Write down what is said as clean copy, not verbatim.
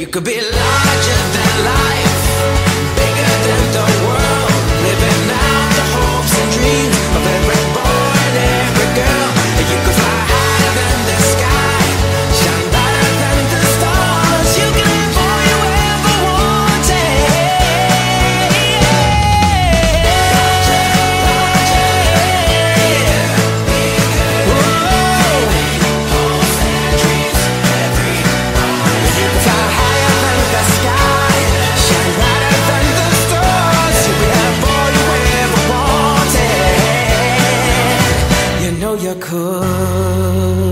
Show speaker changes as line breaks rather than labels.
could be larger than life, bigger than the world, living out the hopes and dreams of every boy and every girl. You could fly higher than the sky, shine brighter than the stars. You can have all you ever wanted. Fly higher than the sky, shine brighter than the stars. You can have all you ever wanted. You know you could.